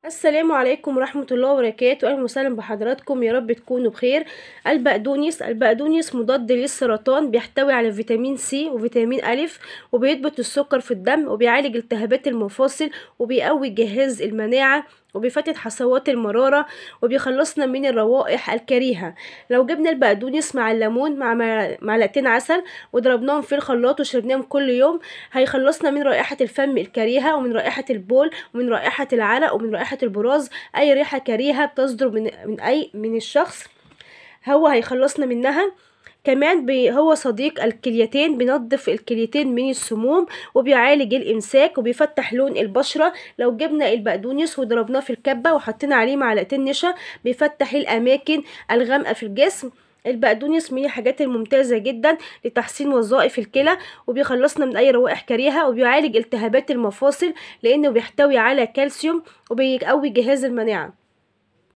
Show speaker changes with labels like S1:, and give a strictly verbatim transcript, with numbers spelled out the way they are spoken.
S1: السلام عليكم ورحمة الله وبركاته. أهلا وسهلا بحضراتكم، يا رب تكونوا بخير. البقدونس البقدونس مضاد للسرطان، بيحتوي على فيتامين سي وفيتامين ألف، وبيضبط السكر في الدم، وبيعالج التهابات المفاصل، وبيقوي جهاز المناعة، وبيفتت حصوات المرارة، وبيخلصنا من الروائح الكريهة. لو جبنا البقدونس مع الليمون مع معلقتين عسل وضربناهم في الخلاط وشربناهم كل يوم، هيخلصنا من رائحة الفم الكريهة، ومن رائحة البول، ومن رائحة العرق، ومن رائحة البراز. اي ريحة كريهة بتصدر من من اي من الشخص هو هيخلصنا منها. كمان بي هو صديق الكليتين، بينظف الكليتين من السموم، وبيعالج الامساك، وبيفتح لون البشرة. لو جبنا البقدونس وضربناه في الكبة وحطينا عليه معلقتين نشا، بيفتح الاماكن الغامقة في الجسم. البقدونس من الحاجات الممتازة جدا لتحسين وظائف الكلى، وبيخلصنا من اي روائح كريهة، وبيعالج التهابات المفاصل لانه بيحتوي على كالسيوم، وبيقوي جهاز المناعة.